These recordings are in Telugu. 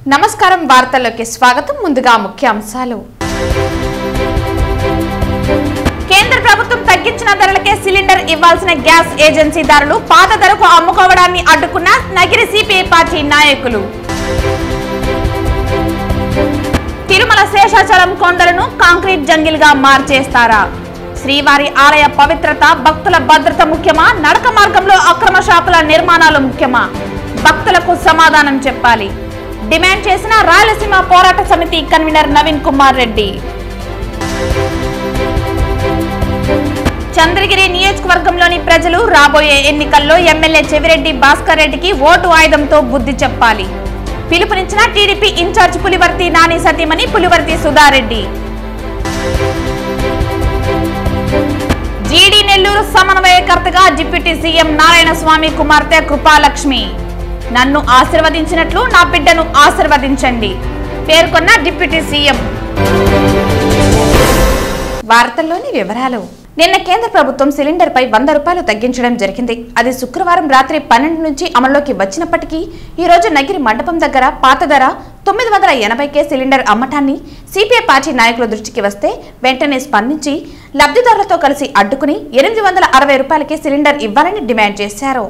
నమస్కారం వార్తల్లోకి స్వాగతం. ముందుగా ముఖ్యాంశాలు. కేంద్ర ప్రభుత్వం తగ్గించిన ధరలకే సిలిండర్ ఇవ్వాల్సిన గ్యాస్ ఏజెన్సీదారులు పాత ధరకు అమ్ముకోవడాన్ని అడ్డుకున్న నగిరి సిపిఐ పార్టీ నాయకులు. తిరుమల శేషాచలం కొండలను కాంక్రీట్ జంగిల్ గా మార్చేస్తారా? శ్రీవారి ఆలయ పవిత్రత, భక్తుల భద్రత ముఖ్యమా? నడక మార్గంలో అక్రమ షాపుల నిర్మాణాలు ముఖ్యమా? భక్తులకు సమాధానం చెప్పాలి డిమాండ్ చేసిన రాయలసీమ పోరాట సమితి కన్వీనర్ నవీన్ కుమార్ రెడ్డి. చంద్రగిరి నియోజకవర్గంలోని ప్రజలు రాబోయే ఎన్నికల్లో ఎమ్మెల్యే చెవిరెడ్డి భాస్కర్ రెడ్డికి ఓటు ఆయుధంతో బుద్ధి చెప్పాలి పిలుపునిచ్చిన టీడీపీ ఇన్ఛార్జ్ పులివర్తి నాని సతీమణి పులివర్తి సుధారెడ్డి. జీడీ నెల్లూరు సమన్వయకర్తగా డిప్యూటీ సీఎం నారాయణ స్వామి కుమార్తె కృపాలక్ష్మి. నన్ను ఆశీర్వదించినట్లు నా బిడ్డను ఆశీర్వదించండి పేర్కొన్న డిప్యూటీ సీఎం. వార్తల్లోని వివరాలు. నిన్న కేంద్ర ప్రభుత్వం సిలిండర్ పై 100 రూపాయలు తగ్గించడం జరిగింది. అది శుక్రవారం రాత్రి 12 నుంచి అమల్లోకి వచ్చినప్పటికీ ఈ రోజు నగిరి మండపం దగ్గర పాత ధర 980కే సిలిండర్ అమ్మటాన్ని సిపిఐ పార్టీ నాయకుల దృష్టికి వస్తే వెంటనే స్పందించి లబ్ధిదారులతో కలిసి అడ్డుకుని 860 రూపాయలకే సిలిండర్ ఇవ్వాలని డిమాండ్ చేశారు.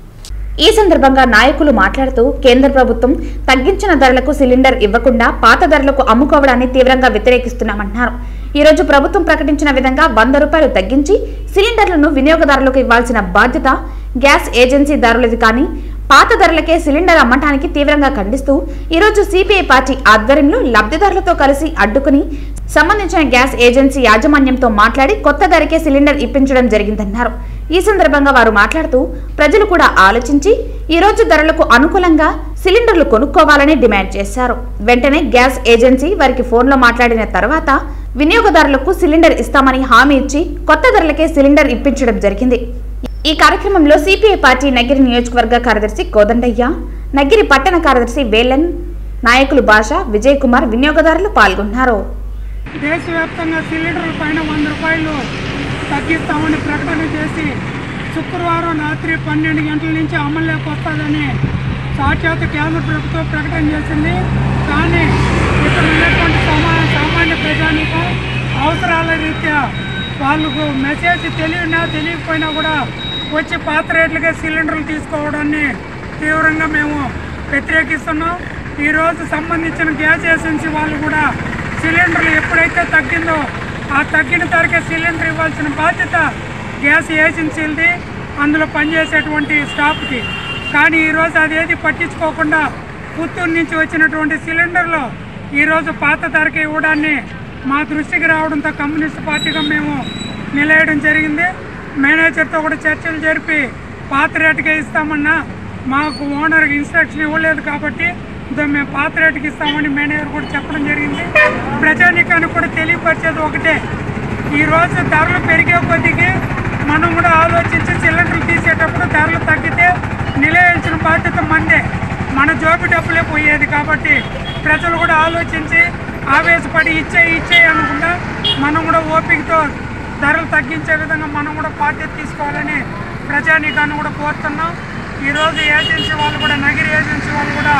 ఈ సందర్భంగా నాయకులు మాట్లాడుతూ కేంద్ర ప్రభుత్వం తగ్గించిన ధరలకు సిలిండర్ ఇవ్వకుండా పాత ధరలకు అమ్ముకోవడాన్ని తీవ్రంగా వ్యతిరేకిస్తున్నామన్నారు. ఈ రోజు ప్రభుత్వం ప్రకటించిన విధంగా 100 రూపాయలు తగ్గించి సిలిండర్లను వినియోగదారులకు ఇవ్వాల్సిన బాధ్యత గ్యాస్ ఏజెన్సీదారులది కానీ పాత ధరలకే సిలిండర్ అమ్మటానికి తీవ్రంగా ఖండిస్తూ ఈ రోజు సిపిఐ పార్టీ ఆధ్వర్యంలో లబ్ధిదారులతో కలిసి అడ్డుకుని సంబంధించిన గ్యాస్ ఏజెన్సీ యాజమాన్యంతో మాట్లాడి కొత్త ధరకే సిలిండర్ ఇప్పించడం జరిగిందన్నారు. ఈ సందర్భంగా వారు మాట్లాడుతూ ప్రజలు కూడా ఆలోచించి ఈ రోజు ధరలకు అనుకూలంగా సిలిండర్లు కొనుక్కోవాలని డిమాండ్ చేశారు. వెంటనే గ్యాస్ ఏజెన్సీ వారికి ఫోన్లో మాట్లాడిన తర్వాత వినియోగదారులకు సిలిండర్ ఇస్తామని హామీ ఇచ్చి కొత్త ధరలకే సిలిండర్ ఇప్పించడం జరిగింది. ఈ కార్యక్రమంలో సిపిఐ పార్టీ నగిరి నియోజకవర్గ కార్యదర్శి కోదండయ్య, నగిరి పట్టణ కార్యదర్శి వేలన్, నాయకులు భాష, విజయ్ కుమార్, వినియోగదారులు పాల్గొన్నారు. దేశవ్యాప్తంగా సిలిండర్ల పైన 100 రూపాయలు తగ్గిస్తామని ప్రకటన చేసి శుక్రవారం రాత్రి 12 గంటల నుంచి అమల్లోకి వస్తుందని సాక్షాత్ కేంద్ర ప్రభుత్వం ప్రకటన చేసింది. కానీ ఇక్కడ ఉన్నటువంటి సామాన్య ప్రజానికం అవసరాల రీత్యా వాళ్ళకు మెసేజ్ తెలియకపోయినా కూడా వచ్చి పాత రేట్లకే సిలిండర్లు తీసుకోవడాన్ని తీవ్రంగా మేము వ్యతిరేకిస్తున్నాం. ఈరోజు సంబంధించిన గ్యాస్ ఏజెన్సీ వాళ్ళు కూడా సిలిండర్లు ఎప్పుడైతే తగ్గిందో ఆ తగ్గిన ధరకే సిలిండర్ ఇవ్వాల్సిన బాధ్యత గ్యాస్ ఏజెన్సీలది, అందులో పనిచేసేటువంటి స్టాఫ్కి. కానీ ఈరోజు అదేది పట్టించుకోకుండా పుత్తూరు నుంచి వచ్చినటువంటి సిలిండర్లు ఈరోజు పాత ధరకే ఇవ్వడాన్ని మా దృష్టికి రావడంతో కమ్యూనిస్ట్ పార్టీగా మేము నిలయడం జరిగింది. మేనేజర్తో కూడా చర్చలు జరిపి పాత రేటుకే ఇస్తామన్నా మాకు ఓనర్కి ఇన్స్ట్రక్షన్ ఇవ్వలేదు కాబట్టి మేము పాత రేటుకి ఇస్తామని మేనేజర్ కూడా చెప్పడం జరిగింది. ప్రజానీకానికి కూడా తెలియపరిచేది ఒకటే, ఈరోజు ధరలు పెరిగే కొద్దికి మనం కూడా ఆలోచించి సిలిండర్లు తీసేటప్పుడు ధరలు తగ్గితే నిలయాల్సిన బాధ్యత మందే, మన జోబు డబ్బులే పోయేది. కాబట్టి ప్రజలు కూడా ఆలోచించి ఆవేశపడి ఇచ్చే అనుకుంటా మనం కూడా ఓపికతో ధరలు తగ్గించే విధంగా మనం కూడా బాధ్యత తీసుకోవాలని ప్రజానీకాన్ని కూడా కోరుతున్నాం. ఈరోజు ఏజెన్సీ వాళ్ళు కూడా నగిరి ఏజెన్సీ వాళ్ళు కూడా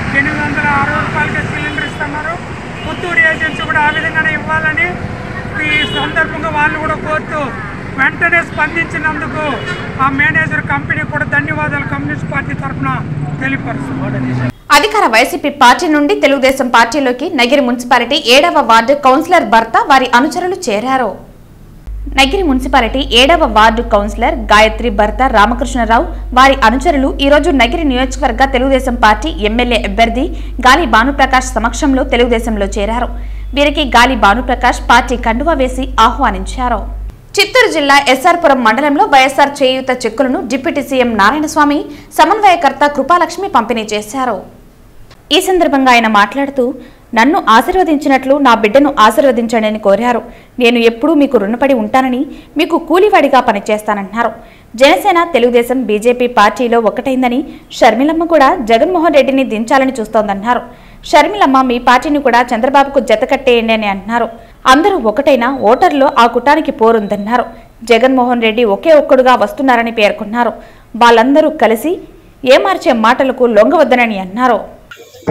860 రూపాయలకే సిలిండర్ ఇస్తున్నారు. పుత్తూరు ఏజెన్సీ కూడా ఆ విధంగానే ఇవ్వాలని ఈ సందర్భంగా వాళ్ళు కూడా కోరుతూ వెంటనే స్పందించినందుకు ఆ మేనేజర్ కంపెనీ కూడా ధన్యవాదాలు కమ్యూనిస్ట్ పార్టీ తరఫున తెలియపరుస్తున్నారు. అధికార వైసీపీ పార్టీ నుండి తెలుగుదేశం పార్టీలోకి నగిరి మున్సిపాలిటీ 7వ వార్డు కౌన్సిలర్ భర్త వారి అనుచరులు చేరారు. నగిరి మున్సిపాలిటీ 7వ వార్డు కౌన్సిలర్ గాయత్రి భర్త రామకృష్ణరావు వారి అనుచరులు ఈరోజు నగిరి నియోజకవర్గ తెలుగుదేశం పార్టీ ఎమ్మెల్యే అభ్యర్థి గాలి భానుప్రకాష్ సమక్షంలో తెలుగుదేశంలో చేరారు. వీరికి గాలి భానుప్రకాష్ పార్టీ కండువా వేసి ఆహ్వానించారు. చిత్తూరు జిల్లా ఎస్ఆర్పురం మండలంలో వైఎస్ఆర్ చేయూత చెక్కులను డిప్యూటీ సీఎం నారాయణస్వామి సమన్వయకర్త కృపాలక్ష్మి పంపిణీ చేశారు. ఈ సందర్భంగా ఆయన మాట్లాడుతూ నన్ను ఆశీర్వదించినట్లు నా బిడ్డను ఆశీర్వదించండి అని కోరారు. నేను ఎప్పుడూ మీకు రుణపడి ఉంటానని, మీకు కూలివాడిగా పనిచేస్తానన్నారు. జనసేన, తెలుగుదేశం, బీజేపీ పార్టీలో ఒకటైందని, షర్మిలమ్మ కూడా జగన్మోహన్ రెడ్డిని దించాలని చూస్తోందన్నారు. షర్మిలమ్మ మీ పార్టీని కూడా చంద్రబాబుకు జతకట్టేయండి అని అన్నారు. అందరూ ఒకటైనా ఓటర్లో ఆ కుటానికి పోరుందన్నారు. జగన్మోహన్ రెడ్డి ఒకే ఒక్కడుగా వస్తున్నారని పేర్కొన్నారు. వాళ్ళందరూ కలిసి ఏమార్చే మాటలకు లొంగవద్దనని అన్నారు.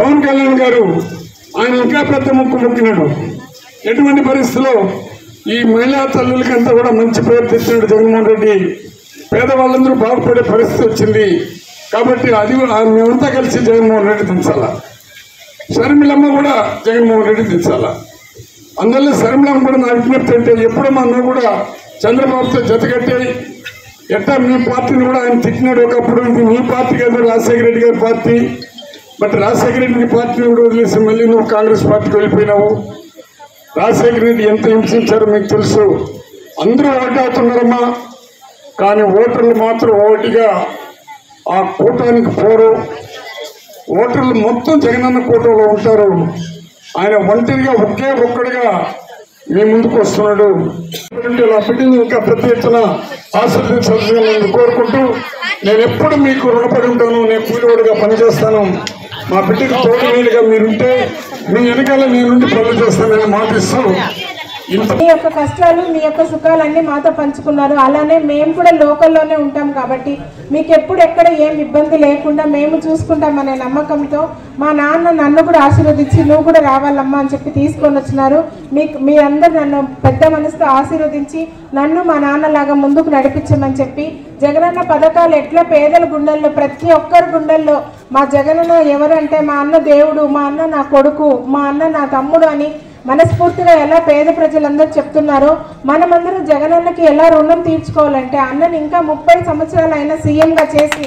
పవన్ కళ్యాణ్ గారు ఆయన ఇంకా పెద్ద ముక్కు మొక్కినాడు. ఎటువంటి పరిస్థితుల్లో ఈ మహిళా తల్లులకంతా కూడా మంచి పేరు తెచ్చినాడు జగన్మోహన్ రెడ్డి. పేదవాళ్ళందరూ బాగుపడే పరిస్థితి వచ్చింది కాబట్టి అది మేమంతా కలిసి జగన్మోహన్ రెడ్డి దించాలా. షర్మిలమ్మ కూడా జగన్మోహన్ రెడ్డి దించాలా. అందువల్ల షర్మిలమ్మ కూడా నా విజ్ఞప్తి అంటే ఎప్పుడూ మా అన్న కూడా చంద్రబాబుతో జతకట్టి ఎట్టా మీ పార్టీని కూడా ఆయన తిట్టినాడు ఒకప్పుడు. ఇది మీ పార్టీ కదా, రాజశేఖర రెడ్డి గారి పార్టీ. బట్ రాజశేఖర రెడ్డి పార్టీని కూడా వదిలేసి మళ్ళీ నువ్వు కాంగ్రెస్ పార్టీకి వెళ్ళిపోయినావు. రాజశేఖర రెడ్డి ఎంత హింసించారో మీకు తెలుసు. అందరూ ఓటవుతున్నారమ్మా, కానీ ఓటర్లు మాత్రం ఓటిగా ఆ కూటానికి పోరు. ఓటర్లు మొత్తం జగనన్న కూటమిలో ఉంటారు. ఆయన ఒంటరిగా ఒకే ఒక్కడిగా మీ ముందుకు వస్తున్నాడు. నా బిడ్డని ఇంకా పెద్ద ఎత్తున ఆశీర్వదించాల్సిందిగా నేను కోరుకుంటూ, నేను ఎప్పుడు మీకు రుణపడి ఉంటాను. నేను కూలివాడిగా పనిచేస్తాను. మా బిడ్డకి తోడు నీళ్ళుగా మీరుంటే మీ వెనకాల నేనుండి పనులు చేస్తానని మాటిస్తూ మీ యొక్క కష్టాలు మీ యొక్క సుఖాలన్నీ మాతో పంచుకున్నారు. అలానే మేము కూడా లోకల్లోనే ఉంటాం కాబట్టి మీకు ఎప్పుడు ఎక్కడ ఏం ఇబ్బంది లేకుండా మేము చూసుకుంటామనే నమ్మకంతో మా నాన్న నన్ను కూడా ఆశీర్వదించి నువ్వు కూడా రావాలమ్మా అని చెప్పి తీసుకొని వచ్చినారు. మీ అందరు నన్ను పెద్ద మనసుతో ఆశీర్వదించి నన్ను మా నాన్నలాగా ముందుకు నడిపించమని చెప్పి జగనన్న పథకాలు ఎట్లా పేదల గుండెల్లో ప్రతి ఒక్కరి గుండెల్లో మా జగనన్న ఎవరంటే మా అన్న దేవుడు, మా అన్న నా కొడుకు, మా అన్న నా తమ్ముడు అని మనస్ఫూర్తిగా ఎలా పేద ప్రజలందరూ చెప్తున్నారో మనమందరం జగనన్నకి ఎలా రుణం తీర్చుకోవాలంటే అన్నని ఇంకా 30 సంవత్సరాలు అయినా సీఎంగా చేసి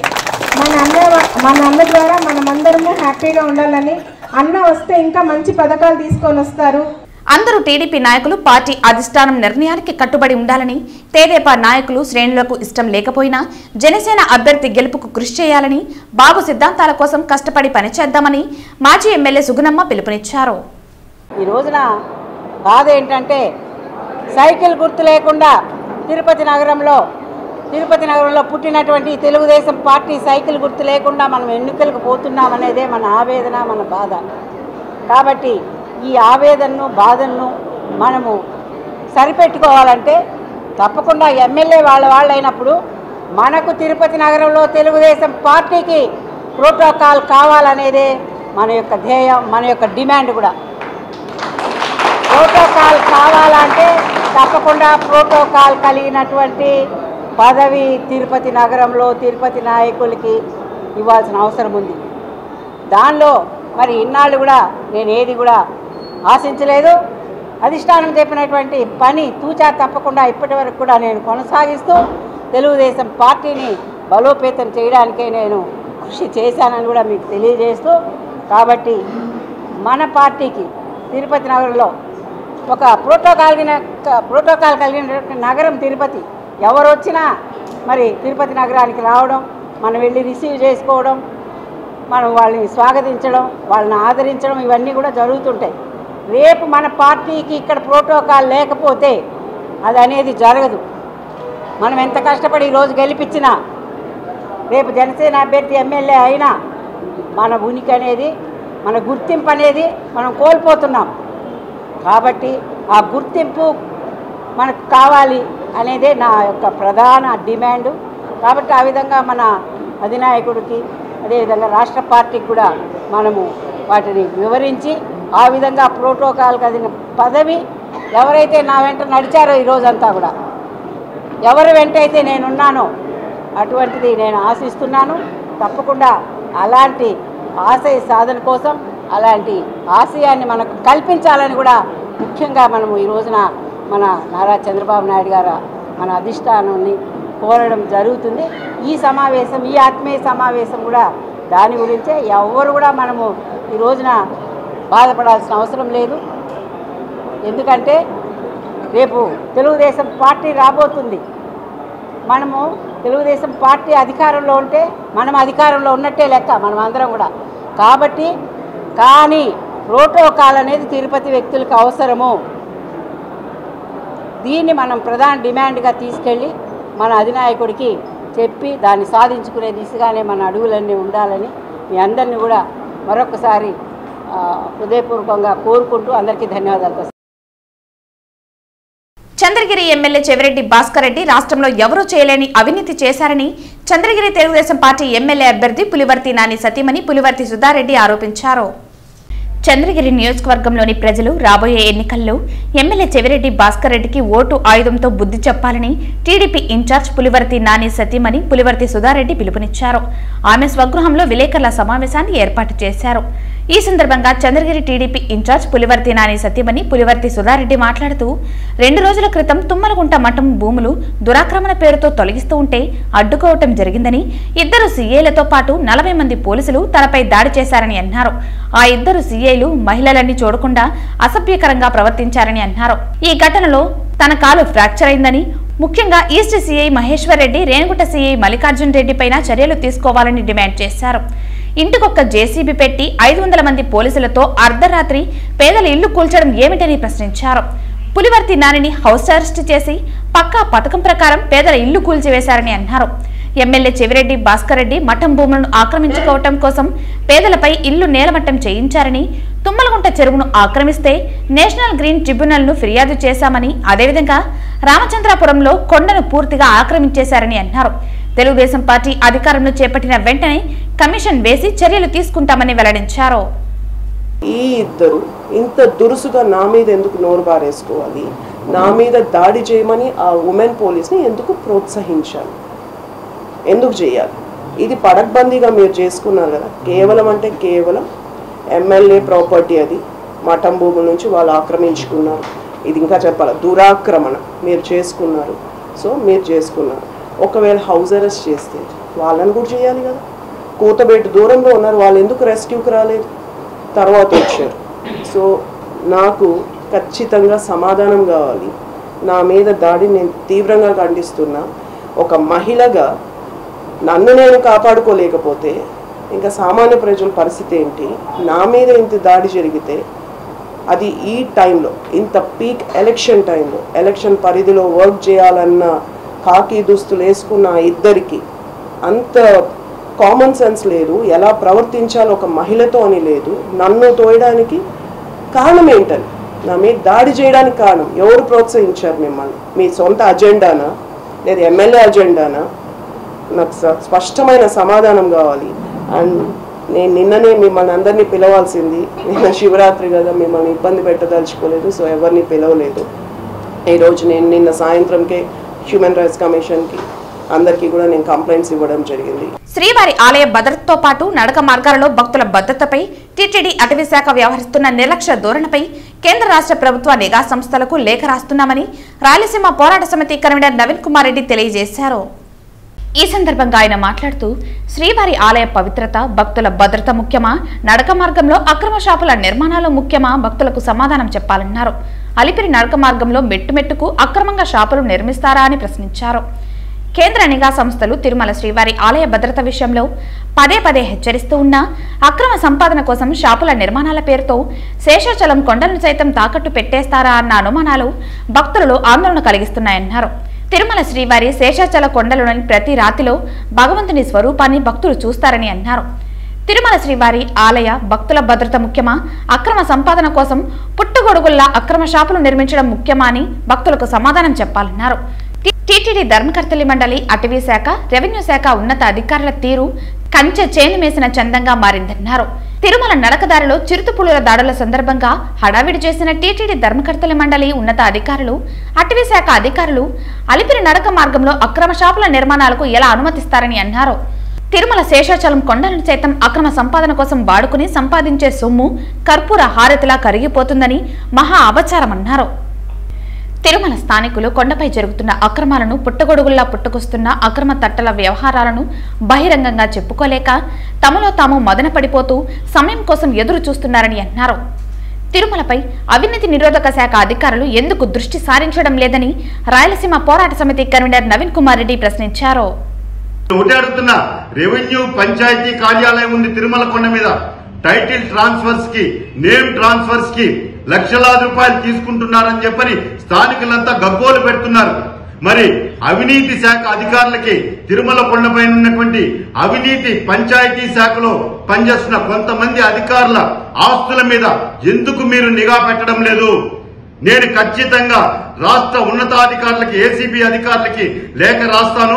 మన అన్న ద్వారా మనమందరము హ్యాపీగా ఉండాలని, అన్న వస్తే ఇంకా మంచి పథకాలు తీసుకొని వస్తారు. అందరూ టీడీపీ నాయకులు పార్టీ అధిష్టానం నిర్ణయానికి కట్టుబడి ఉండాలని, తెదేపా నాయకులు శ్రేణులకు ఇష్టం లేకపోయినా జనసేన అభ్యర్థి గెలుపుకు కృషి చేయాలని, బాబు సిద్ధాంతాల కోసం కష్టపడి పనిచేద్దామని మాజీ ఎమ్మెల్యే సుగుణమ్మ పిలుపునిచ్చారు. ఈ రోజున బాధ ఏంటంటే సైకిల్ గుర్తు లేకుండా తిరుపతి నగరంలో పుట్టినటువంటి తెలుగుదేశం పార్టీ సైకిల్ గుర్తు లేకుండా మనం ఎన్నికలకు పోతున్నామనేదే మన ఆవేదన, మన బాధ. కాబట్టి ఈ ఆవేదనను బాధలను మనము సరిపెట్టుకోవాలంటే తప్పకుండా ఎమ్మెల్యే వాళ్ళైనప్పుడు మనకు తిరుపతి నగరంలో తెలుగుదేశం పార్టీకి ప్రోటోకాల్ కావాలనేదే మన యొక్క ధ్యేయం, మన యొక్క డిమాండ్ కూడా. ప్రోటోకాల్ కావాలంటే తప్పకుండా ప్రోటోకాల్ కలిగినటువంటి పదవి తిరుపతి నగరంలో తిరుపతి నాయకులకి ఇవ్వాల్సిన అవసరం ఉంది. దానిలో మరి ఇన్నాళ్ళు కూడా నేను ఏది కూడా ఆశించలేదు. అధిష్టానం చెప్పినటువంటి పని తూచా తప్పకుండా ఇప్పటి వరకు కూడా నేను కొనసాగిస్తూ తెలుగుదేశం పార్టీని బలోపేతం చేయడానికే నేను కృషి చేశానని కూడా మీకు తెలియజేస్తూ, కాబట్టి మన పార్టీకి తిరుపతి నగరంలో ఒక ప్రోటోకాల్ కలిగినటువంటి నగరం తిరుపతి. ఎవరు వచ్చినా మరి తిరుపతి నగరానికి రావడం, మనం వెళ్ళి రిసీవ్ చేసుకోవడం, మనం వాళ్ళని స్వాగతించడం, వాళ్ళని ఆదరించడం, ఇవన్నీ కూడా జరుగుతుంటాయి. రేపు మన పార్టీకి ఇక్కడ ప్రోటోకాల్ లేకపోతే అది అనేది జరగదు. మనం ఎంత కష్టపడి ఈరోజు గెలిపించినా రేపు జనసేన అభ్యర్థి ఎమ్మెల్యే అయినా మన ఉనికి అనేది, మన గుర్తింపు అనేది మనం కోల్పోతున్నాం. కాబట్టి ఆ గుర్తింపు మనకు కావాలి అనేదే నా యొక్క ప్రధాన డిమాండు. కాబట్టి ఆ విధంగా మన అధినాయకుడికి అదేవిధంగా రాష్ట్ర పార్టీకి కూడా మనము వాటిని వివరించి ఆ విధంగా ప్రోటోకాల్ కలిగిన పదవి ఎవరైతే నా వెంట నడిచారో ఈరోజంతా కూడా ఎవరి వెంట అయితే నేనున్నానో అటువంటిది నేను ఆశిస్తున్నాను. తప్పకుండా అలాంటి ఆశయ సాధన కోసం అలాంటి ఆశయాన్ని మనకు కల్పించాలని కూడా ముఖ్యంగా మనము ఈ రోజున మన నారా చంద్రబాబు నాయుడు గారు మన అధిష్టానాన్ని కోరడం జరుగుతుంది. ఈ సమావేశం, ఈ ఆత్మీయ సమావేశం కూడా దాని గురించే. ఎవరు కూడా మనము ఈ రోజున బాధపడాల్సిన అవసరం లేదు. ఎందుకంటే రేపు తెలుగుదేశం పార్టీ రాబోతుంది. మనము తెలుగుదేశం పార్టీ అధికారంలో ఉంటే మనం అధికారంలో ఉన్నట్టే లెక్క, మనం అందరం కూడా. కాబట్టి కానీ ప్రోటోకాల్ అనేది తిరుపతి వ్యక్తులకు అవసరము. దీన్ని మనం ప్రధాన డిమాండ్గా తీసుకెళ్ళి మన అధినాయకుడికి చెప్పి దాన్ని సాధించుకునే దిశగానే మన అడుగులన్నీ ఉండాలని మీ అందరినీ కూడా మరొకసారి హృదయపూర్వకంగా కోరుకుంటూ అందరికీ ధన్యవాదాలు. చంద్రగిరి ఎమ్మెల్యే చెవిరెడ్డి భాస్కర్ రెడ్డి రాష్ట్రంలో ఎవరూ చేయలేని అవినీతి చేశారని చంద్రగిరి తెలుగుదేశం పార్టీ ఎమ్మెల్యే అభ్యర్థి పులివర్తి నాని సతీమణి పులివర్తి సుధారెడ్డి ఆరోపించారు. చంద్రగిరి నియోజకవర్గంలోని ప్రజలు రాబోయే ఎన్నికల్లో ఎమ్మెల్యే చెవిరెడ్డి భాస్కర్ రెడ్డికి ఓటు ఆయుధంతో బుద్ధి చెప్పాలని టీడీపీ ఇన్ఛార్జ్ పులివర్తి నాని సతీమణి పులివర్తి సుధారెడ్డి పిలుపునిచ్చారు. ఆమె స్వగృహంలో విలేకరుల సమావేశాన్ని ఏర్పాటు చేశారు. ఈ సందర్భంగా చంద్రగిరి టీడీపీ ఇన్ఛార్జ్ పులివర్తి నాని సతీమణి పులివర్తి సుధారెడ్డి మాట్లాడుతూ 2 రోజుల క్రితం తుమ్మలగుంట మఠం భూములు దురాక్రమణ పేరుతో తొలగిస్తూ ఉంటే అడ్డుకోవటం జరిగిందని, 2 సీఏలతో పాటు 40 మంది పోలీసులు తనపై దాడి చేశారని అన్నారు. ఆ 2 సీఐలు మహిళలన్నీ చూడకుండా అసభ్యకరంగా ప్రవర్తించారని అన్నారు. ఈ ఘటనలో తన కాలు ఫ్రాక్చర్ అయిందని, ముఖ్యంగా east CI Maheshwar Reddy, Renigunta CI Mallikarjun Reddy పైన చర్యలు తీసుకోవాలని డిమాండ్ చేశారు. ఇంటికొక్క జేసీబీ పెట్టి 500 మంది పోలీసులతో అర్ధరాత్రి పేదల ఇల్లు కూల్చడం ఏమిటని ప్రశ్నించారు. పులివర్తి నానిని హౌస్ అరెస్ట్ చేసి పక్కా పథకం ప్రకారం పేదల ఇల్లు కూల్చివేశారని అన్నారు. ఎమ్మెల్యే చెవిరెడ్డి భాస్కర్ రెడ్డి మఠం భూములను ఆక్రమించుకోవటం కోసం పేదలపై ఇల్లు నేలమట్టం చేయించారని, తుమ్మలగుంట చెరువును ఆక్రమిస్తే నేషనల్ గ్రీన్ ట్రిబ్యునల్ ను ఫిర్యాదు చేశామని, అదేవిధంగా రామచంద్రాపురంలో కొండను పూర్తిగా ఆక్రమించేశారని అన్నారు. తెలుగుదేశం పార్టీ అధికారంలో చేపట్టిన వెంటనే కమిషన్ వేసి చర్యలు తీసుకుంటామని వెల్లడించారు. ఈ ఇద్దరు ఇంత దురుసుగా నా మీద ఎందుకు నోరు బారేసుకోవాలి, నా మీద దాడి చేయమని ఆ ఉమెన్ పోలీస్ని ఎందుకు ప్రోత్సహించాలి, ఎందుకు చేయాలి? ఇది పడక్బందీగా మీరు చేసుకున్నారు కదా. కేవలం అంటే కేవలం ఎమ్మెల్యే ప్రాపర్టీ, అది మఠం భూముల నుంచి వాళ్ళు ఆక్రమించుకున్నారు. ఇది ఇంకా చెప్పాలి, దురాక్రమణ మీరు చేసుకున్నారు. సో మీరు చేసుకున్నారు. ఒకవేళ హౌస్ అరెస్ట్ చేస్తే వాళ్ళని కూడా చేయాలి కదా. కూతబెట్టు దూరంలో ఉన్నారు, వాళ్ళు ఎందుకు రెస్క్యూకి రాలేదు, తర్వాత వచ్చారు. సో నాకు ఖచ్చితంగా సమాధానం కావాలి. నా మీద దాడిని నేను తీవ్రంగా ఖండిస్తున్నా. ఒక మహిళగా నన్ను నేను కాపాడుకోలేకపోతే ఇంకా సామాన్య ప్రజల పరిస్థితి ఏంటి? నా మీద ఇంత దాడి జరిగితే, అది ఈ టైంలో, ఇంత పీక్ ఎలక్షన్ టైంలో, ఎలక్షన్ పరిధిలో వర్క్ చేయాలన్న కాకి దుస్తులు వేసుకున్న ఇద్దరికి అంత కామన్ సెన్స్ లేదు. ఎలా ప్రవర్తించాలో ఒక మహిళతో అని లేదు. నన్ను తోయడానికి కారణం ఏంటని, నా మీద దాడి చేయడానికి కారణం ఎవరు ప్రోత్సహించారు మిమ్మల్ని? మీ సొంత అజెండానా లేదా ఎమ్మెల్యే అజెండానా? నాకు స్పష్టమైన సమాధానం కావాలి. అండ్ నేను నిన్ననే మిమ్మల్ని అందరినీ పిలవాల్సింది, నిన్న శివరాత్రి కదా, మిమ్మల్ని ఇబ్బంది పెట్టదలుచుకోలేదు. సో ఎవరిని పిలవలేదు. ఈరోజు నేను నిన్న సాయంత్రంకే హ్యూమన్ రైట్స్ కమిషన్కి అందరికీ కూడా నేను కంప్లైంట్స్ ఇవ్వడం జరిగింది. శ్రీవారి ఆలయ భద్రతతో పాటు నడక మార్గాలలో భక్తుల భద్రతపై టీటీడీ అటవీ శాఖ వ్యవహరిస్తున్న నిర్లక్ష్య ధోరణిపై కేంద్ర రాష్ట్ర ప్రభుత్వ నిఘా సంస్థలకు లేఖ రాస్తున్నామని రాయలసీమ పోరాట సమితి కన్వీనర్ నవీన్ కుమార్ రెడ్డి తెలియజేశారు. ఈ సందర్భంగా ఆయన మాట్లాడుతూ, శ్రీవారి ఆలయ పవిత్రత, భక్తుల భద్రత ముఖ్యమా, నడక మార్గంలో అక్రమ షాపుల నిర్మాణాలు ముఖ్యమా, భక్తులకు సమాధానం చెప్పాలన్నారు. అలిపిరి నడక మార్గంలో మెట్టుమెట్టుకు అక్రమంగా షాపులు నిర్మిస్తారా అని ప్రశ్నించారు. కేంద్ర నిఘా సంస్థలు తిరుమల శ్రీవారి ఆలయ భద్రత విషయంలో పదే పదే హెచ్చరిస్తూ ఉన్నా అక్రమ సంపాదన కోసం షాపుల నిర్మాణాల పేరుతో శేషాచలం కొండలను సైతం తాకట్టు పెట్టేస్తారా అన్న అనుమానాలు భక్తులలో ఆందోళన కలిగిస్తున్నాయన్నారు. తిరుమల శ్రీవారి శేషాచల కొండలోని ప్రతి రాతిలో భగవంతుని స్వరూపాన్ని భక్తులు చూస్తారని అన్నారు. తిరుమల శ్రీవారి ఆలయ భక్తుల భద్రత ముఖ్యమా, అక్రమ సంపాదన కోసం పుట్టుగొడుగుల్లా అక్రమ షాపులు నిర్మించడం ముఖ్యమా అని భక్తులకు సమాధానం చెప్పాలన్నారు. టీటీడీ ధర్మకర్తలి మండలి, అటవీ శాఖ, రెవెన్యూ శాఖ ఉన్నత అధికారుల తీరు కంచె చేను మేసిన చందంగా మారిందన్నారు. తిరుమల నడకదారిలో చిరుతపులుల దాడుల సందర్భంగా హడావిడి చేసిన టీటీడీ ధర్మకర్తలి మండలి ఉన్నత అధికారులు, అటవీ శాఖ అధికారులు అలిపిరి నడక మార్గంలో అక్రమ షాపుల నిర్మాణాలకు ఎలా అనుమతిస్తారని అన్నారు. తిరుమల శేషాచలం కొండలను సైతం అక్రమ సంపాదన కోసం వాడుకుని సంపాదించే సొమ్ము కర్పూర హారతిలా కరిగిపోతుందని మహా అపచారమన్నారు. తిరుమల స్థానికులు కొండపై జరుగుతున్న అక్రమాలను, పుట్టగొడుగుల్లా పుట్టుకొస్తున్న అక్రమ తట్టల వ్యవహారాలను బహిరంగంగా చెప్పుకోలేక తమలో తాము మదన పడిపోతూ సమయం కోసం ఎదురు చూస్తున్నారని అన్నారు. తిరుమలపై అవినీతి నిరోధక శాఖ అధికారులు ఎందుకు దృష్టి సారించడం లేదని రాయలసీమ పోరాట సమితి కన్వీనర్ నవీన్ కుమార్ రెడ్డి ప్రశ్నించారు. రెవెన్యూ పంచాయతీ కార్యాలయం ఉంది తిరుమల కొండ మీద. టైటిల్ ట్రాన్స్ఫర్స్ కి, నేమ్ ట్రాన్స్ఫర్స్ కి లక్షలాది రూపాయలు తీసుకుంటున్నారని చెప్పని స్థానికులంతా గగ్గోలు పెడుతున్నారు. మరి అవినీతి శాఖ అధికారులకి తిరుమల కొండపైన ఉన్నటువంటి అవినీతి పంచాయతీ శాఖలో పనిచేస్తున్న కొంతమంది అధికారుల ఆస్తుల మీద ఎందుకు మీరు నిఘా పెట్టడం లేదు? నేను ఖచ్చితంగా రాష్ట్ర ఉన్నతాధికారులకి, ఏసీబీ అధికారులకి లేఖ రాస్తాను.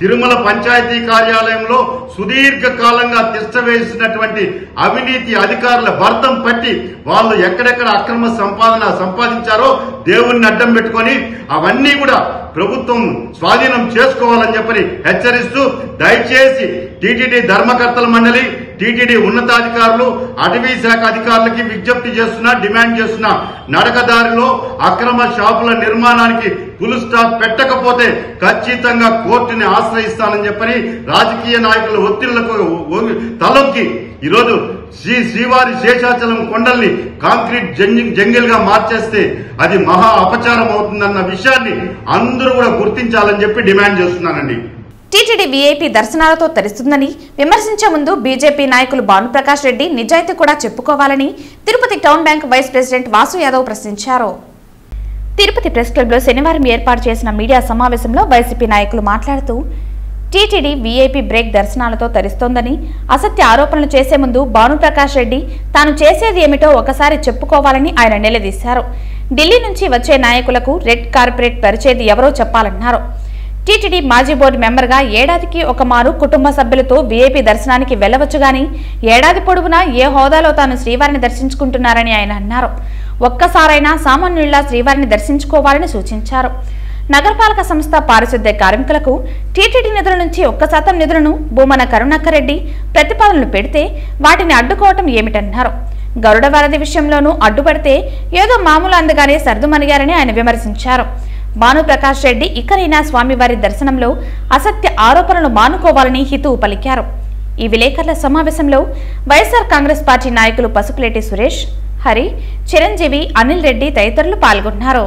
తిరుమల పంచాయతీ కార్యాలయంలో సుదీర్ఘ కాలంగా తిష్టవేసినటువంటి అవినీతి అధికారుల భర్తం పట్టి వాళ్ళు ఎక్కడెక్కడ అక్రమ సంపాదించారో దేవుణ్ణి అడ్డం పెట్టుకొని అవన్నీ కూడా ప్రభుత్వం స్వాధీనం చేసుకోవాలని చెప్పని హెచ్చరిస్తూ దయచేసి టీటీడీ ధర్మకర్తల మండలి, టీటీడీ ఉన్నతాధికారులు, అటవీ శాఖ అధికారులకి విజ్ఞప్తి చేస్తున్నా, డిమాండ్ చేస్తున్నా, నడకదారిలో అక్రమ షాపుల నిర్మాణానికి ఫుల్ స్టాప్ పెట్టకపోతే ఖచ్చితంగా కోర్టుని ఆశ్రయిస్తానని చెప్పని రాజకీయ నాయకుల ఒత్తిళ్లకు తలొక్కి ఈరోజు శ్రీవారి శేషాచలం కొండల్ని కాంక్రీట్ జంగిల్ గా మార్చేస్తే అది మహా అపచారం అవుతుందన్న విషయాన్ని అందరూ కూడా గుర్తించాలని చెప్పి డిమాండ్ చేస్తున్నానండి. టీటీడీ వీఐపీ దర్శనాలతో తెరుస్తుందని విమర్శించే ముందు బీజేపీ నాయకులు భానుప్రకాష్ రెడ్డి నిజాయితీ కూడా చెప్పుకోవాలని Tirupati town bank vice president Vasu Yadav ప్రశ్నించారు. తిరుపతి ప్రెస్ క్లబ్లో శనివారం ఏర్పాటు చేసిన మీడియా సమావేశంలో వైసీపీ నాయకులు మాట్లాడుతూ టీటీడీ వీఐపీ బ్రేక్ దర్శనాలతో తెరుస్తోందని, అసత్య ఆరోపణలు చేసే ముందు భానుప్రకాష్ రెడ్డి తాను చేసేది ఏమిటో ఒకసారి చెప్పుకోవాలని ఆయన నిలదీశారు. ఢిల్లీ నుంచి వచ్చే నాయకులకు రెడ్ కార్పెట్ పరిచేది ఎవరో చెప్పాలన్నారు. టీటీడీ మాజీ బోర్డు మెంబర్గా ఏడాదికి ఒక మారు కుటుంబ సభ్యులతో వీఐపీ దర్శనానికి వెళ్లవచ్చు గాని ఏడాది పొడవునా ఏ హోదాలో తాను శ్రీవారిని దర్శించుకుంటున్నారని ఆయన అన్నారు. ఒక్కసారైనా సామాన్యుల్లా శ్రీవారిని దర్శించుకోవాలని సూచించారు. నగరపాలక సంస్థ పారిశుద్ధ్య కార్మికులకు టీటీడీ నిధుల నుంచి 1% నిధులను భూమన కరుణాకర్రెడ్డి ప్రతిపాదనలు పెడితే వాటిని అడ్డుకోవటం ఏమిటన్నారు. గరుడ వారధి విషయంలోనూ అడ్డుపడితే ఏదో మామూలు అందగానే సర్దుమణిగారని ఆయన విమర్శించారు. భానుప్రకాష్ రెడ్డి ఇకరైనా స్వామివారి దర్శనంలో అసత్య ఆరోపణలు మానుకోవాలని హితవు పలికారు. ఈ విలేకరుల సమావేశంలో వైఎస్ఆర్ కాంగ్రెస్ పార్టీ నాయకులు పసుపులేటి సురేష్, హరి, చిరంజీవి, అనిల్ రెడ్డి తదితరులు పాల్గొన్నారు.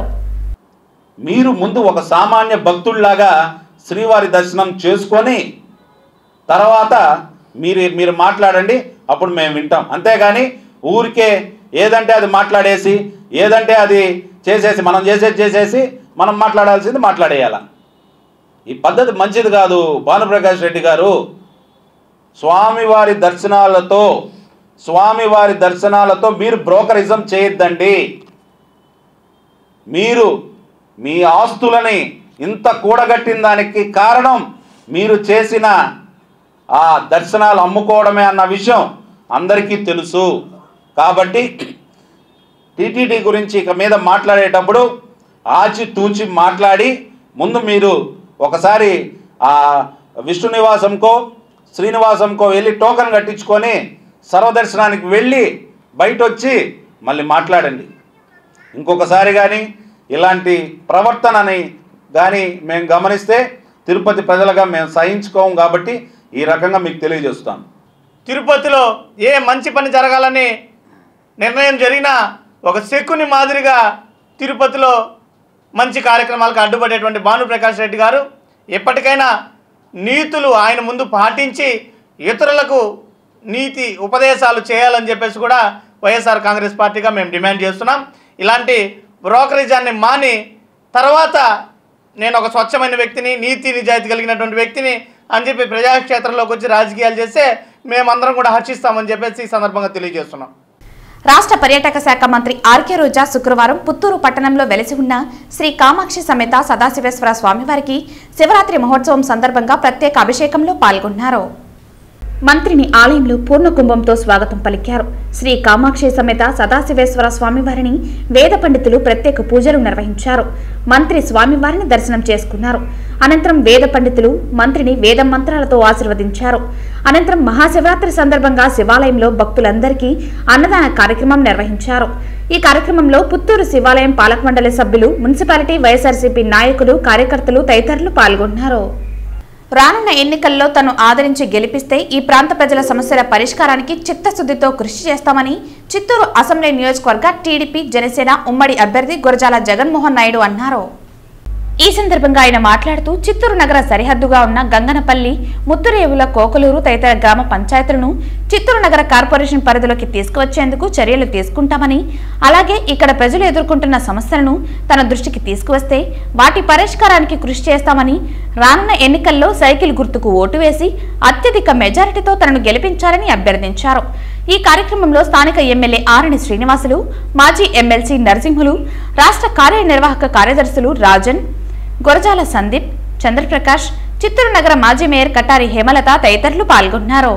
మీరు ముందు ఒక సామాన్య భక్తుల్లాగా శ్రీవారి దర్శనం చేసుకొని తర్వాత మీరు మాట్లాడండి, అప్పుడు మేము వింటాం. అంతేగాని ఊరికే ఏదంటే అది మాట్లాడేసి ఏదంటే అది చేసేసి మనం చేసేసి మనం మాట్లాడాల్సింది మాట్లాడేయాల. ఈ పద్ధతి మంచిది కాదు. భానుప్రకాష్ రెడ్డి గారు, స్వామివారి దర్శనాలతో మీరు బ్రోకరిజం చేయొద్దండి. మీరు మీ ఆస్తులని ఇంత కూడగట్టిన దానికి కారణం మీరు చేసిన ఆ దర్శనాలు అమ్ముకోవడమే అన్న విషయం అందరికీ తెలుసు. కాబట్టి టీటీడీ గురించి ఇక మీద మాట్లాడేటప్పుడు ఆచితూచి మాట్లాడి ముందు మీరు ఒకసారి ఆ విష్ణు నివాసంకో శ్రీనివాసంకో వెళ్ళి టోకెన్ కట్టించుకొని సర్వదర్శనానికి వెళ్ళి బయట వచ్చి మళ్ళీ మాట్లాడండి. ఇంకొకసారి కానీ ఇలాంటి ప్రవర్తనని కానీ మేము గమనిస్తే తిరుపతి ప్రజలుగా మేము సహించుకోము. కాబట్టి ఈ రకంగా మీకు తెలియజేస్తాను. తిరుపతిలో ఏ మంచి పని జరగాలని నిర్ణయం జరిగినా ఒక శకుని మాదిరిగా తిరుపతిలో మంచి కార్యక్రమాలకు అడ్డుపడేటువంటి భానుప్రకాష్ రెడ్డి గారు ఎప్పటికైనా నీతులు ఆయన ముందు పాటించి ఇతరులకు నీతి ఉపదేశాలు చేయాలని చెప్పేసి కూడా వైఎస్ఆర్ కాంగ్రెస్ పార్టీగా మేము డిమాండ్ చేస్తున్నాం. ఇలాంటి బ్రోకరేజాన్ని మాని తర్వాత నేను ఒక స్వచ్ఛమైన వ్యక్తిని, నీతి నిజాయితీ కలిగినటువంటి వ్యక్తిని అని చెప్పి ప్రజాక్షేత్రంలోకి వచ్చి రాజకీయాలు చేస్తే మేమందరం కూడా హర్షిస్తామని చెప్పేసి ఈ సందర్భంగా తెలియజేస్తున్నాం. రాష్ట్ర పర్యాటక శాఖ మంత్రి ఆర్కే రోజా శుక్రవారం పుత్తూరు పట్టణంలో వెలిసి ఉన్న శ్రీ కామాక్షి సమేత సదాశివేశ్వర స్వామివారికి శివరాత్రి మహోత్సవం సందర్భంగా ప్రత్యేక అభిషేకంలో పాల్గొన్నారు. మంత్రిని ఆలయంలో పూర్ణ కుంభంతో స్వాగతం పలికారు. శ్రీ కామాక్షి సమేత సదాశివేశ్వర స్వామివారిని వేద పండితులు ప్రత్యేక పూజలు నిర్వహించారు. మంత్రి స్వామివారిని దర్శనం చేసుకున్నారు. అనంతరం వేద పండితులు మంత్రిని వేద మంత్రాలతో ఆశీర్వదించారు. అనంతరం మహాశివరాత్రి సందర్భంగా శివాలయంలో భక్తులందరికీ అన్నదాన కార్యక్రమం నిర్వహించారు. ఈ కార్యక్రమంలో పుత్తూరు శివాలయం పాలక మండలి సభ్యులు, మున్సిపాలిటీ వైఎస్ఆర్సీపీ నాయకులు, కార్యకర్తలు తదితరులు పాల్గొన్నారు. రానున్న ఎన్నికల్లో తను ఆదరించి గెలిపిస్తే ఈ ప్రాంత ప్రజల సమస్యల పరిష్కారానికి చిత్తశుద్ధితో కృషి చేస్తామని చిత్తూరు అసెంబ్లీ నియోజకవర్గ టీడీపీ జనసేన ఉమ్మడి అభ్యర్థి గురజాల జగన్మోహన్ నాయుడు అన్నారు. ఈ సందర్భంగా ఆయన మాట్లాడుతూ చిత్తూరు నగర సరిహద్దుగా ఉన్న గంగనపల్లి, ముత్తురేవుల, కోకలూరు తదితర గ్రామ పంచాయతీలను చిత్తూరు నగర కార్పొరేషన్ పరిధిలోకి తీసుకువచ్చేందుకు చర్యలు తీసుకుంటామని, అలాగే ఇక్కడ ప్రజలు ఎదుర్కొంటున్న సమస్యలను తన దృష్టికి తీసుకువస్తే వాటి పరిష్కారానికి కృషి చేస్తామని, రానున్న ఎన్నికల్లో సైకిల్ గుర్తుకు ఓటు వేసి అత్యధిక మెజారిటీతో తనను గెలిపించాలని అభ్యర్థించారు. ఈ కార్యక్రమంలో స్థానిక ఎమ్మెల్యే ఆరణి శ్రీనివాసులు, మాజీ ఎమ్మెల్సీ నరసింహులు, రాష్ట్ర కార్యనిర్వాహక కార్యదర్శులు రాజన్, గురజాల సందీప్, చంద్రప్రకాష్, చిత్తూరు నగర మాజీ మేయర్ కటారి హేమలత తదితరులు పాల్గొన్నారు.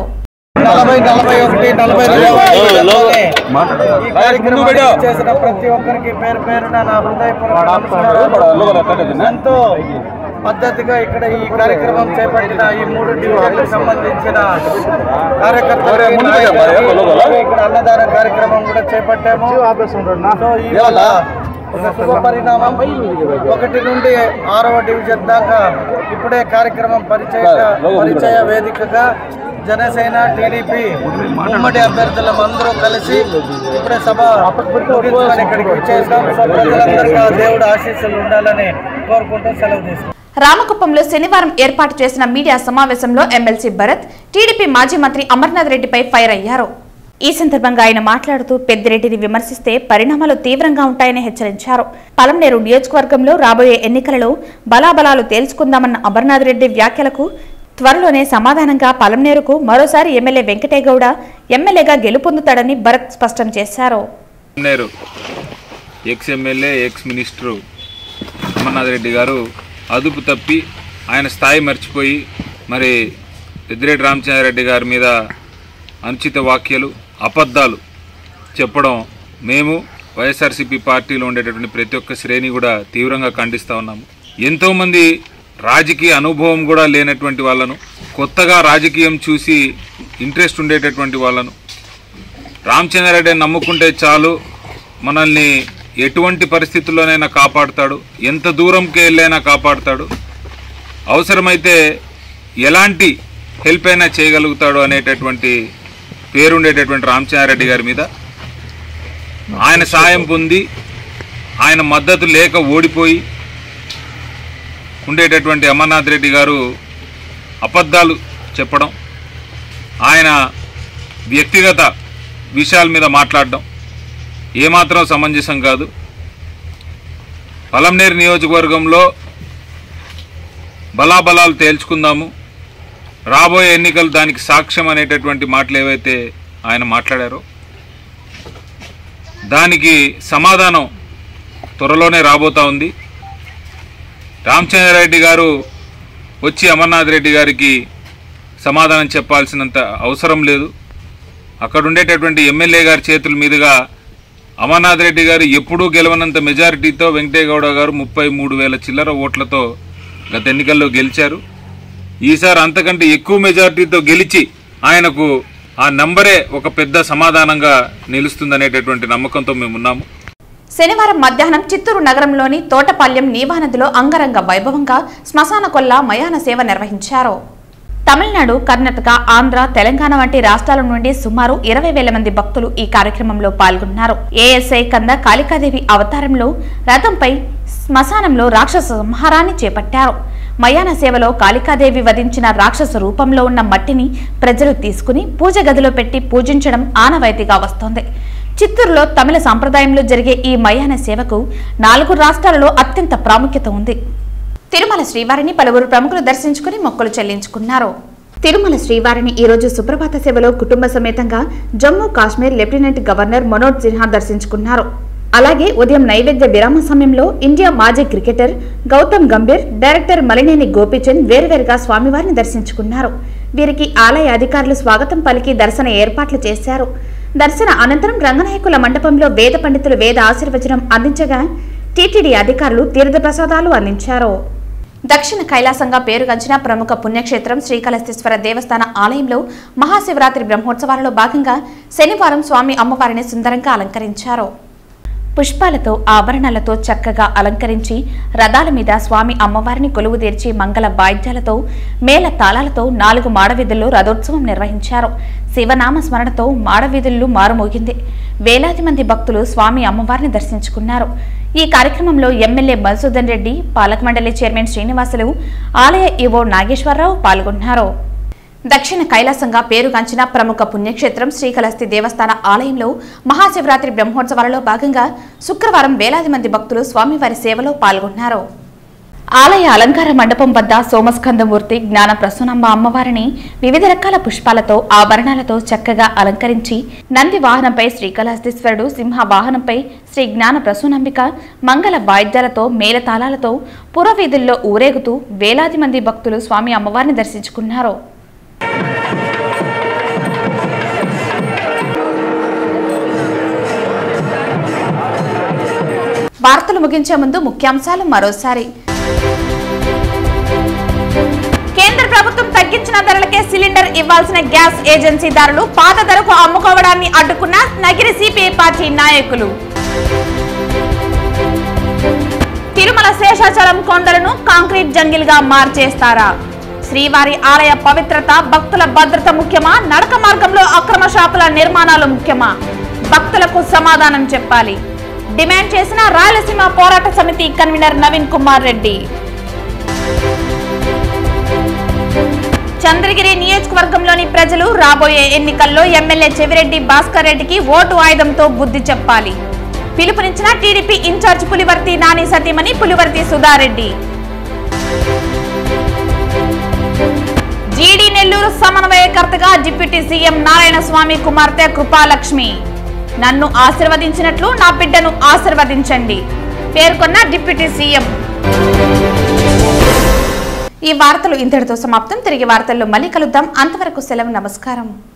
చేసిన ప్రతి ఒక్కరికి పేరు పేరున నా హృదయపూర్వక నమస్కారాలు. ఎంతో పద్ధతిగా ఇక్కడ ఈ కార్యక్రమం చేపట్టిన ఈ 3 డివిజన్లకు సంబంధించిన కార్యకర్తలు ఇక్కడ అన్నదాన కార్యక్రమం కూడా చేపట్టాము. సో ఇవాళ ఒక శుభ పరిణామం 1 నుండి 6వ డివిజన్ దాకా ఇప్పుడే కార్యక్రమం పరిచయ వేదికగా జనసేన టీడీపీ ఉమ్మడి అభ్యర్థులం అందరూ కలిసి ఇప్పుడే సభ ఇక్కడికి వచ్చేసాం. సో ప్రజలందరికీ దేవుడు ఆశీస్సులు ఉండాలని కోరుకుంటూ సెలవు తీసుకుంటాం. రామకుప్పంలో శనివారం ఏర్పాటు చేసిన మీడియా సమావేశంలో ఎమ్మెల్సీ భరత్ టీడీపీ మాజీ మంత్రి అమర్నాథ్ రెడ్డిపై ఫైర్ అయ్యారు. ఈ సందర్భంగా ఆయన మాట్లాడుతూ పెద్దిరెడ్డిని విమర్శిస్తే పరిణామాలు తీవ్రంగా ఉంటాయని హెచ్చరించారు. పలంనేరు నియోజకవర్గంలో రాబోయే ఎన్నికలలో బలాబలాలు తేల్చుకుందామన్న అమర్నాథ్ రెడ్డి వ్యాఖ్యలకు త్వరలోనే సమాధానంగా పలంనేరుకు మరోసారి ఎమ్మెల్యే వెంకటేగౌడ ఎమ్మెల్యేగా గెలుపొందుతాడని భరత్ స్పష్టం చేశారు. Ex MLA ex minister Amarnath Reddy గారు అదుపు తప్పి ఆయన స్థాయి మర్చిపోయి మరి పెద్దిరెడ్డి రామచంద్రారెడ్డి గారి మీద అనుచిత వాక్యాలు అబద్ధాలు చెప్పడం మేము వైఎస్ఆర్సీపీ పార్టీలో ఉండేటటువంటి ప్రతి ఒక్క శ్రేణి కూడా తీవ్రంగా ఖండిస్తూ ఉన్నాము. ఎంతోమంది రాజకీయ అనుభవం కూడా లేనటువంటి వాళ్ళను, కొత్తగా రాజకీయం చూసి ఇంట్రెస్ట్ ఉండేటటువంటి వాళ్ళను రామచంద్రారెడ్డి నమ్ముకుంటే చాలు మనల్ని ఎటువంటి పరిస్థితుల్లోనైనా కాపాడుతాడు, ఎంత దూరంకి వెళ్ళైనా కాపాడుతాడు, అవసరమైతే ఎలాంటి హెల్ప్ అయినా చేయగలుగుతాడు అనేటటువంటి పేరుండేటటువంటి రామచంద్రారెడ్డి గారి మీద ఆయన సాయం పొంది ఆయన మద్దతు లేక ఓడిపోయి ఉండేటటువంటి అమర్నాథ్ రెడ్డి గారు అబద్ధాలు చెప్పడం, ఆయన వ్యక్తిగత విషయాల మీద మాట్లాడడం ఏమాత్రం సమంజసం కాదు. పలంనేరు నియోజకవర్గంలో బలాబలాలు తేల్చుకుందాము, రాబోయే ఎన్నికలు దానికి సాక్ష్యం అనేటటువంటి మాటలు ఏవైతే ఆయన మాట్లాడారో దానికి సమాధానం త్వరలోనే రాబోతా ఉంది. రామచంద్రారెడ్డి గారు వచ్చి అమర్నాథ్ రెడ్డి గారికి సమాధానం చెప్పాల్సినంత అవసరం లేదు. అక్కడ ఉండేటటువంటి ఎమ్మెల్యే గారి చేతుల మీదుగా అమర్నాథ్ రెడ్డి గారు ఎప్పుడూ గెలవనంత మెజారిటీతో వెంకటేగౌడ గారు 33,000 చిల్లర ఓట్లతో గత ఎన్నికల్లో గెలిచారు. ఈసారి అంతకంటే ఎక్కువ మెజారిటీతో గెలిచి ఆయనకు ఆ నంబరే ఒక పెద్ద సమాధానంగా నిలుస్తుందనేటటువంటి నమ్మకంతో మేమున్నాము. శనివారం మధ్యాహ్నం చిత్తూరు నగరంలోని తోటపాల్యం నీవానదిలో అంగరంగ వైభవంగా శ్మశాన కొల్ల మయాన సేవ నిర్వహించారు. తమిళనాడు, కర్ణాటక, ఆంధ్ర, తెలంగాణ వంటి రాష్ట్రాల నుండి సుమారు 20,000 మంది భక్తులు ఈ కార్యక్రమంలో పాల్గొన్నారు. ఏఎస్ఐ కంద కాళికాదేవి అవతారంలో రథంపై శ్మశానంలో రాక్షస సంహారాన్ని చేపట్టారు. మయాన సేవలో కాళికాదేవి వధించిన రాక్షస రూపంలో ఉన్న మట్టిని ప్రజలు తీసుకుని పూజ గదిలో పెట్టి పూజించడం ఆనవాయితీగా వస్తోంది. చిత్తూరులో తమిళ సంప్రదాయంలో జరిగే ఈ మయాన సేవకు 4 రాష్ట్రాలలో అత్యంత ప్రాముఖ్యత ఉంది. తిరుమల శ్రీవారిని పలువురు ప్రముఖులు దర్శించుకుని మొక్కులు చెల్లించుకున్నారు. తిరుమల శ్రీవారిని ఈ రోజు సుప్రభాత సేవలో కుటుంబ సమేతంగా జమ్మూ కాశ్మీర్ లెఫ్టినెంట్ గవర్నర్ మనోజ్ సిన్హా దర్శించుకున్నారు. అలాగే ఉదయం నైవేద్య విరామ సమయంలో ఇండియా మాజీ క్రికెటర్ గౌతమ్ గంభీర్, డైరెక్టర్ మలినేని గోపీచంద్ వేర్వేరుగా స్వామివారిని దర్శించుకున్నారు. వీరికి ఆలయ అధికారులు స్వాగతం పలికి దర్శన ఏర్పాట్లు చేశారు. దర్శన అనంతరం రంగనాయకుల మండపంలో వేద పండితులు వేద ఆశీర్వచనం అందించగా టీటీడీ అధికారులు తీర్థ ప్రసాదాలు అందించారు. దక్షిణ కైలాసంగా పేరుగాంచిన ప్రముఖ పుణ్యక్షేత్రం శ్రీకాళహస్తీశ్వర దేవస్థాన ఆలయంలో మహాశివరాత్రి బ్రహ్మోత్సవాలలో భాగంగా శనివారం స్వామి అమ్మవారిని సుందరంగా అలంకరించారు. పుష్పాలతో ఆభరణాలతో చక్కగా అలంకరించి రథాల మీద స్వామి అమ్మవారిని కొలువు తీర్చి మంగళ వాయిద్యాలతో మేళ తాళాలతో 4 మాడవీధుల్లో రథోత్సవం నిర్వహించారు. శివనామ స్మరణతో మాడవీధుల్లో మారుమోగింది. వేలాది మంది భక్తులు స్వామి అమ్మవారిని దర్శించుకున్నారు. ఈ కార్యక్రమంలో ఎమ్మెల్యే మధుసూదన్ రెడ్డి, పాలక మండలి చైర్మన్ శ్రీనివాసులు, ఆలయ ఈవో నాగేశ్వరరావు పాల్గొన్నారు. దక్షిణ కైలాసంగా పేరుగాంచిన ప్రముఖ పుణ్యక్షేత్రం శ్రీకాళహస్తి దేవస్థాన ఆలయంలో మహాశివరాత్రి బ్రహ్మోత్సవాలలో భాగంగా శుక్రవారం వేలాది మంది భక్తులు స్వామివారి సేవలో పాల్గొన్నారు. ఆలయ అలంకార మండపం వద్ద సోమస్కందమూర్తి జ్ఞాన ప్రసూనమ్మ అమ్మవారిని వివిధ రకాల పుష్పాలతో ఆభరణాలతో చక్కగా అలంకరించి నంది వాహనంపై శ్రీకాళహస్తీశ్వరుడు, సింహ వాహనంపై శ్రీ జ్ఞాన ప్రసూనంబిక మంగళ వాయిద్యాలతో మేళతాళాలతో పురవీధుల్లో ఊరేగుతూ వేలాది మంది భక్తులు స్వామి అమ్మవారిని దర్శించుకున్నారు. వార్తలు ముగించే ముందు ముఖ్యాంశాలు మరోసారి. కేంద్ర ప్రభుత్వం తగ్గించిన ధరలకే సిలిండర్ ఇవ్వాల్సిన గ్యాస్ ఏజెన్సీదారులు పాత ధరకు అమ్ముకోవడాన్ని అడ్డుకున్న నగిరి సిపిఐ పార్టీ నాయకులు. తిరుమల శేషాచలం కొండలను కాంక్రీట్ జంగిల్ గా మార్చేస్తారా? శ్రీవారి ఆలయ పవిత్రత, భక్తుల భద్రత ముఖ్యమా? నడక మార్గంలో అక్రమ షాపుల నిర్మాణాలు ముఖ్యమా? భక్తులకు సమాధానం చెప్పాలి డిమాండ్ చేసిన రాయలసీమ పోరాట సమితి కన్వీనర్ నవీన్ కుమార్ రెడ్డి. చంద్రగిరి నియోజకవర్గంలోని ప్రజలు రాబోయే ఎన్నికల్లో ఎమ్మెల్యే చెవిరెడ్డి భాస్కర్ రెడ్డికి ఓటు ఆయుధంతో బుద్ధి చెప్పాలి. పిలుపునిచ్చిన టీడీపీ ఇన్ఛార్జ్ పులివర్తి నాని సతీమణి పులివర్తి సుధారెడ్డి. జీడీ నెల్లూరు సమన్వయకర్తగా డిప్యూటీ సీఎం నారాయణస్వామి కుమార్తె కృపాలక్ష్మి. నన్ను ఆశీర్వదించినట్లు నా బిడ్డను ఆశీర్వదించండి పేర్కొన్న డిప్యూటీ సీఎం. ఈ వార్తలు ఇంతటితో సమాప్తం. తిరిగి వార్తల్లో మళ్ళీ కలుద్దాం. అంతవరకు సెలవు. నమస్కారం.